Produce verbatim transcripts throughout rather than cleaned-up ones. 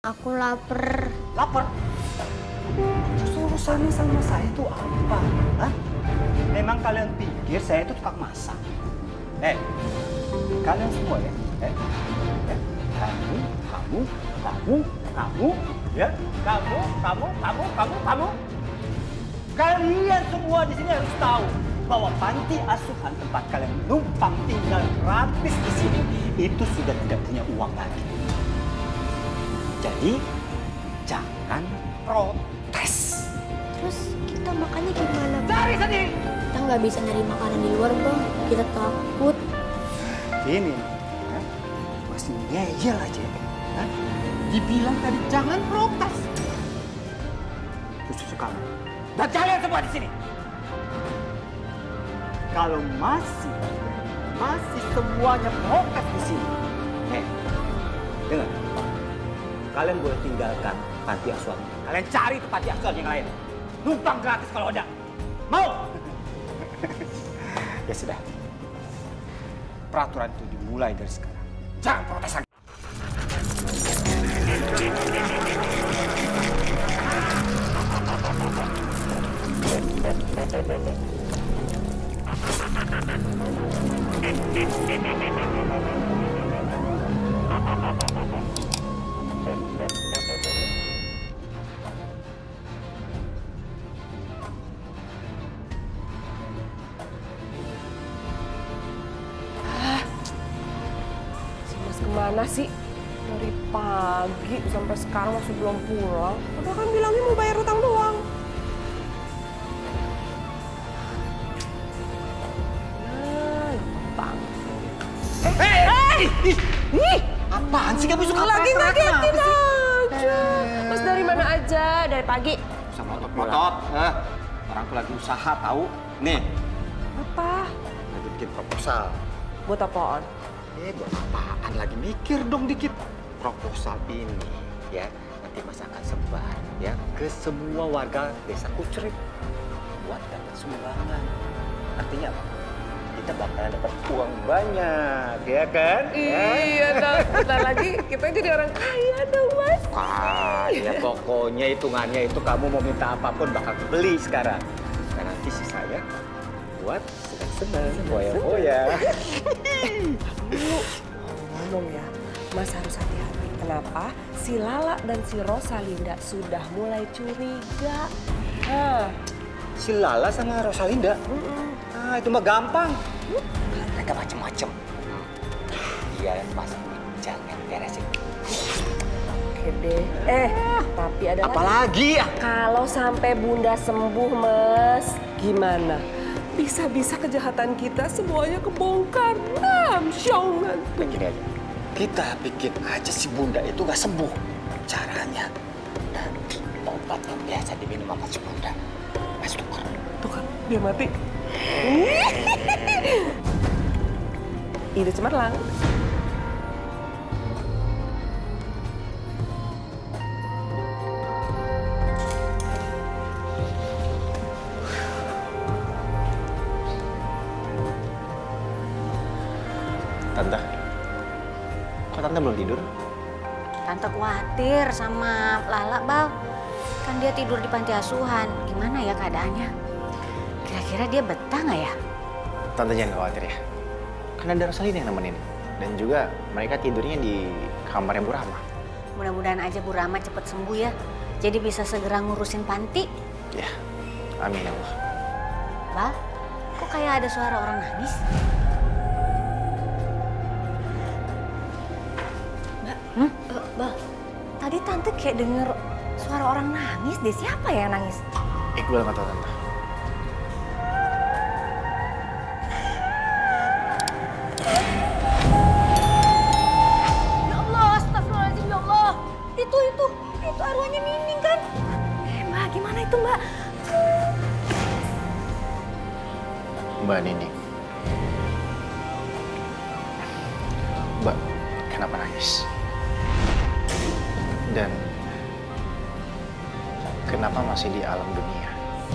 Aku lapar. Lapar? Terus urusannya sama saya itu apa? Hah? Memang kalian pikir saya itu tukang masak? Eh, kalian semua ya? Eh, eh, kamu, kamu, kamu, kamu, ya? Kamu, kamu, kamu, kamu, kamu. Kalian semua di sini harus tahu bahwa panti asuhan tempat kalian numpang tinggal gratis di sini itu sudah tidak punya uang lagi. Jadi, jangan protes. Terus kita makannya gimana? Cari sendiri. Kita nggak bisa nyari makanan di luar, Bang. Kita takut. Ini, ya, masih ngeyel aja. Ya. Dibilang tadi jangan protes. Khusus kamu. Dan kalian semua di sini. Kalau masih, masih semuanya protes di sini. Eh, dengar. Kalian boleh tinggalkan panti asuhan. Kalian cari ke panti asuhan yang lain. Numpang gratis kalau ada. Mau? Ya sudah. Peraturan itu dimulai dari sekarang. Jangan protes lagi. Kemana sih? Dari pagi sampai sekarang masih belum pulang. Udah kan bilangnya mau bayar utang doang. Nah, gampang. Eh, hei! Hey! Ih! Apaan sih kamu suka lagi ngagetin aja. Eh. Terus dari mana aja? Dari pagi? Bisa motot-motot. Eh, orang tuh lagi usaha tahu. Nih. Apa? Lagi bikin proposal. Buat apaan? Eh, buat apaan lagi? Mikir dong dikit. Proposal ini, ya, nanti Mas akan sebar, ya, ke semua warga desa Kucrit. Buat dapat sumbangan. Artinya apa? Kita bakalan dapat uang banyak, ya kan? Iya, dong. Bentar lagi kita jadi orang kaya dong, Mas. Ah, ya pokoknya hitungannya itu kamu mau minta apapun bakal beli sekarang. Dan nanti sisanya buat senang-senang, boya-boya. Lu ngomong ya, Mas harus hati-hati. Kenapa? Si Lala dan si Rosalinda sudah mulai curiga. Nah, Si Lala sama Rosalinda? mm-mm. Ah, itu mah gampang. Mereka macem-macem. Iya, Mas. Jangan beresin. Oke deh. Eh, tapi ada Apalagi ya? Kalau sampai Bunda sembuh, Mas, gimana? Bisa-bisa kejahatan kita semuanya kebongkar. Nah, syongan. Begini aja. Kita bikin aja si Bunda itu nggak sembuh. Caranya nanti obat yang biasa diminum sama si Bunda. Mas tukar. Tuh kan, dia mati. Ide cemerlang. Tante, kok Tante belum tidur? Tante khawatir sama Lala, Bal. Kan dia tidur di panti asuhan. Gimana ya keadaannya? Kira-kira dia betah nggak ya? Tante jangan khawatir ya. Kan ada Rosalinda yang nemenin. Dan juga mereka tidurnya di kamarnya Bu Rama. Mudah-mudahan aja Bu Rama cepet sembuh ya. Jadi bisa segera ngurusin panti. Ya, amin ya Allah. Bal, kok kayak ada suara orang nangis? Mbak, hmm? uh, Bal, tadi Tante kayak denger suara orang nangis deh. Siapa ya yang nangis? Iqbal nggak tahu Tante. Ya Allah, astagfirullahaladzim, ya Allah. Itu, itu, itu arwahnya Nining kan? Eh Mbak, gimana itu Mbak? Mbak Nining. Mbak, kenapa nangis? Dan kenapa masih di alam dunia?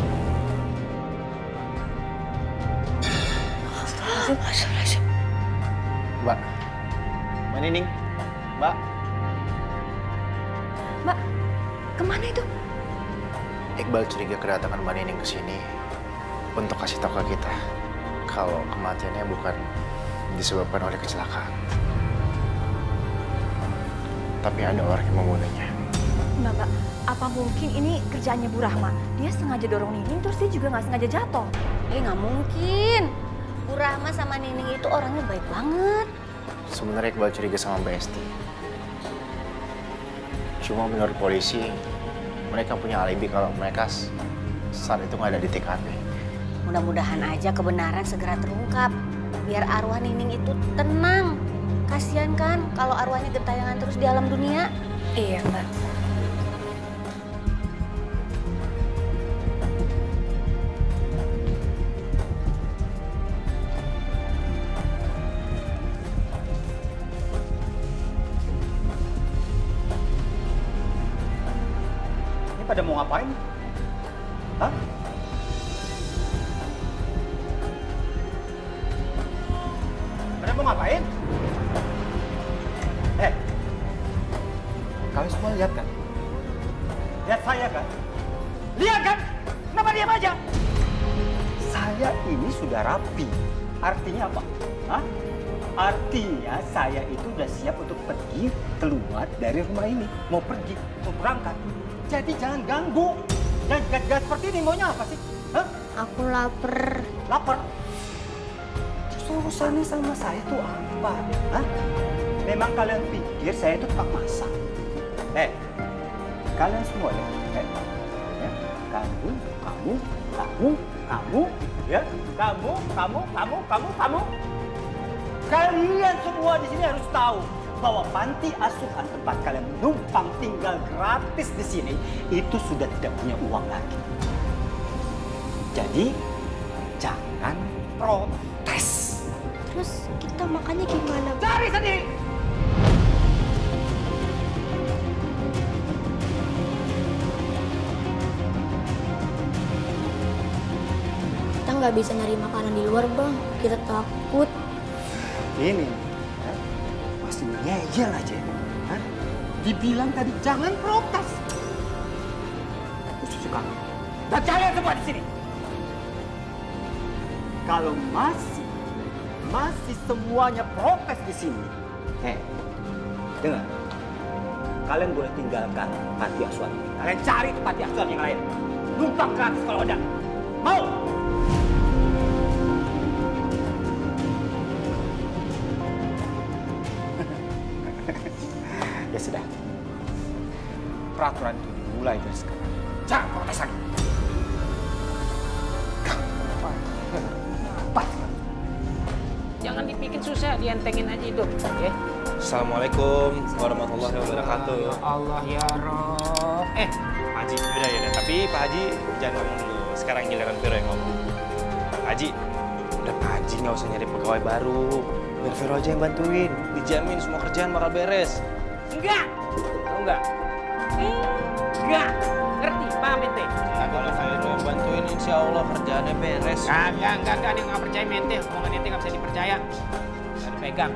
Astagfirullahaladzim. Mbak, Mbak Nining, Mbak. Mbak, kemana itu? Iqbal curiga kedatangan Mbak Nining ke sini untuk kasih tahu ke kita kalau kematiannya bukan disebabkan oleh kecelakaan. Tapi ada orang yang membunuhnya. Mbak, Mbak, apa mungkin ini kerjaannya Bu Rahma? Dia sengaja dorong Nining, terus dia juga nggak sengaja jatuh. Eh, nggak mungkin. Bu Rahma sama Nining itu orangnya baik banget. Sebenarnya Iqbal curiga sama Mbak Esti. Cuma menurut polisi, mereka punya alibi kalau mereka saat itu nggak ada di T K P. Mudah-mudahan aja kebenaran segera terungkap. Biar arwah Nining itu tenang. Kasian kan kalau arwahnya gentayangan terus di alam dunia. Iya, Mbak. Ini pada mau ngapain? Hah? Pada mau ngapain? Eh, kalian semua lihat kan? Lihat saya kan? Lihat kan? Kenapa diam aja? Saya ini sudah rapi. Artinya apa? Hah? Artinya saya itu udah siap untuk pergi keluar dari rumah ini. Mau pergi, mau berangkat. Jadi jangan ganggu. Jangan gas-gas seperti ini. Maunya apa sih? Hah? Aku lapar. Lapar? Terus urusannya sama saya tuh apa? Hah? Memang kalian pikir saya itu tukang masak? Eh, kalian semua ya? Eh, ya? Kamu, kamu, kamu, kamu, ya? Kamu, kamu, kamu, kamu, kamu. Kalian semua di sini harus tahu bahwa panti asuhan tempat kalian numpang tinggal gratis di sini itu sudah tidak punya uang lagi. Jadi jangan protes. Terus kita makannya gimana? Cari sendiri. Kita nggak bisa nyari makanan di luar, Bang. Kita takut. Ini ya, masih ngeyel aja. Hah? Dibilang tadi jangan protes. Aku suka. Dan kalian semua di sini. Kalau masih masih semuanya protes di sini, eh, dengar. Kalian boleh tinggalkan panti asuhan. Kalian cari ke panti asuhan yang lain. Numpang gratis kalau ada. Mau? Ya sudah. Peraturan itu dimulai dari sekarang. Jangan protes lagi. Apa? Jangan dibikin susah, dientengin aja itu. Ya. Assalamualaikum warahmatullahi wabarakatuh. Ya Allah ya Rob. Eh, Pak Haji, udah ya udah. Tapi Pak Haji jangan ngomong dulu. Sekarang giliran Vero yang ngomong. Pak Haji, udah Pak Haji nggak usah nyari pegawai baru. Biar Vero aja yang bantuin. Dijamin semua kerjaan bakal beres. enggak. Tahu enggak? Enggak. Ngerti? Paham ente? Nah, kalau Vero yang bantuin, insya Allah kerjaannya beres. Kagak, enggak, enggak. Ada yang nggak percaya ente. Omongan ente nggak bisa dipercaya. Nggak dipegang.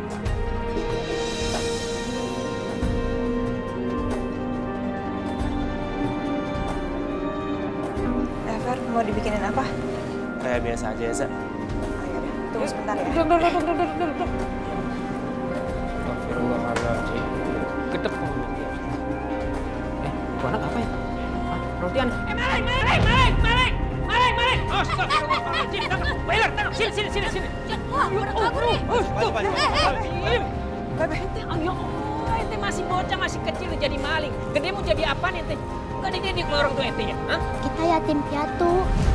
Ever, mau dibikinin apa? Kayak biasa aja ya, Za. Oh, yaudah. Tunggu sebentar ya. Duduk, duduk, duduk, duduk, duduk, duduk. Astagfirullahaladzim. Gedep kamu. Eh, itu anak apa ya? Ah, rotian. Eh, Malek, Malek, Malek, Malek, Malek, Malek. Astagfirullahaladzim. Bayar, tangkap. Sini, sini, sini, sini. Wah, udah kabur nih. Balik, balik, balik. Bebe, ente, oh ya Allah, ente masih bocah, masih kecil jadi maling. Gede mau jadi apaan ente? Gak dididik sama orang tua ente ya? Hah? Kita yatim piatu.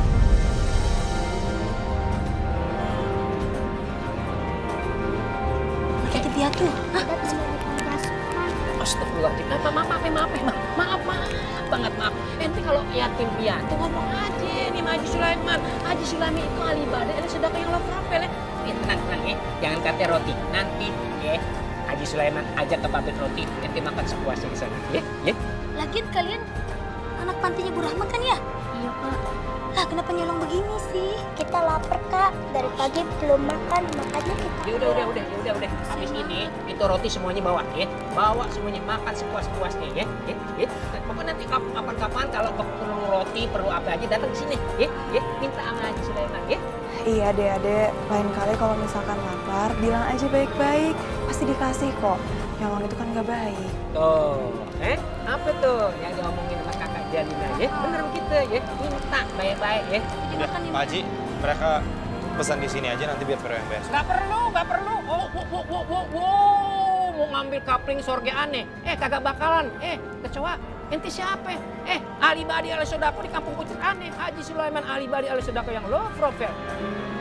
Yatim piatu. Hah? Kita tinggal di panti asuhan. Astagfirullahaladzim. Maaf, maaf, maaf, maaf, maaf, maaf, maaf banget, maaf. Ente kalau yatim piatu ngomong aja nih sama Haji Sulaiman. Haji Sulaiman itu ahli ibadah, ada sedekah yang love rapel ya. Eh, tenang, tenang ya. Jangan kata roti. Nanti ya, Haji Sulaiman ajak ke pabrik roti. Ente makan sepuasnya di sana. Ya, ya. Lagian kalian anak pantinya Bu Rahma kan ya? Iya, Pak. Lah kenapa nyolong begini sih? Kita lapar kak, dari pagi belum makan, makanya kita. Ya udah udah udah ya udah udah. Habis ini itu roti semuanya bawa ya. Bawa semuanya makan sepuas-puasnya ya. Ya, ya. Pokoknya nanti kapan-kapan kalau perlu roti, perlu apa aja datang ke sini ya. Ya, minta sama Haji Sulaiman ya. Iya deh adek, lain kali kalau misalkan lapar bilang aja baik-baik, pasti dikasih kok. Nyolong itu kan nggak baik. Tuh, eh apa tuh yang diomongin sama kakak Jalina ya? Bener begitu ya, minta baik-baik ya. Udah, Pak Haji, mereka pesan di sini aja nanti biar Vero yang bayar. Gak perlu, gak perlu. Oh, wow, wow, wow, wow, wow. Mau ngambil kapling sorga aneh. Eh, kagak bakalan. Eh, kecoa, ente siapa? Eh, Ali Badi Ali Sodako di kampung Kucing aneh. Haji Sulaiman Ali Badi Ali Sodako yang low profile.